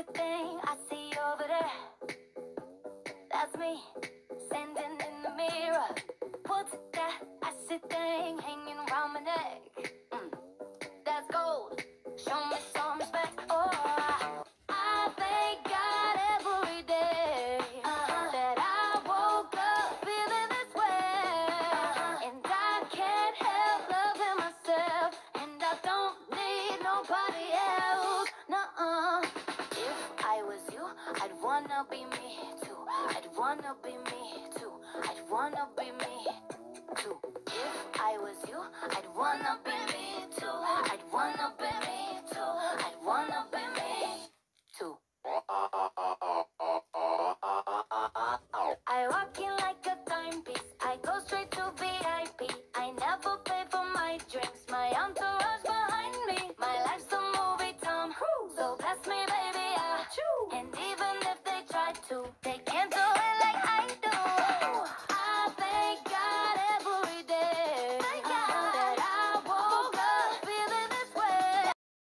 the thing I see over there? That's me, standing in the mirror. What's that icy thing hanging around my neck? That's gold. Show me some respect. Oh, I thank God every day that I woke up feeling this way. And I can't help loving myself. And I don't need nobody else. Nuh-uh. If I was you, I'd wanna be me too. I'd wanna be me too. I'd wanna be me.